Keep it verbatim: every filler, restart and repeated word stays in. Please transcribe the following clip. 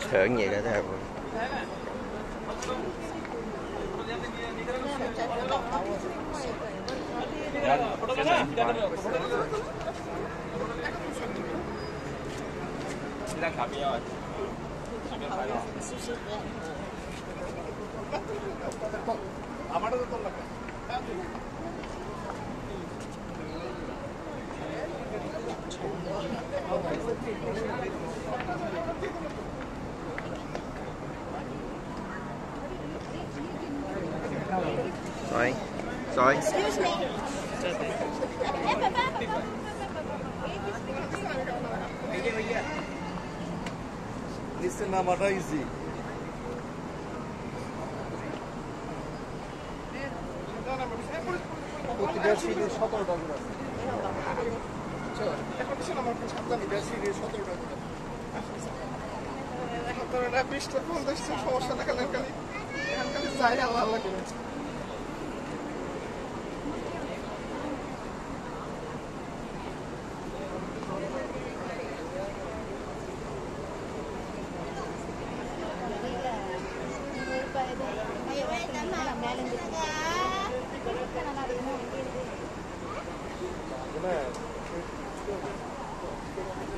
thượng vậy đó theo. Sorry. Sorry. Excuse me. Listen, নামাটা easy. প্রতিটা সিটে সতেরোটা করে আছে। এখন কিছু আমার সাতটা সিটে সতেরোটা করে। সতেরোটা বিশটা পঞ্চাশটা সমস্যা না কেন খালি এখানকার যাই আল্লাহ আল্লাহ করে। Nah,